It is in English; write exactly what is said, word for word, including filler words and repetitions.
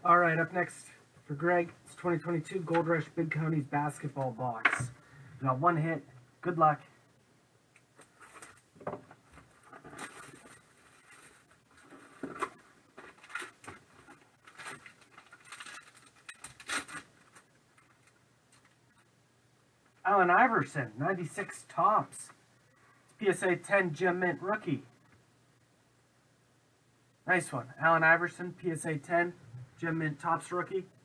All right, up next for Greg, it's twenty twenty-two Gold Rush Big Cajones basketball box. You got one hit. Good luck. Allen Iverson, ninety-six tops. P S A ten Gem Mint rookie. Nice one. Allen Iverson, P S A ten Gem Mint tops rookie.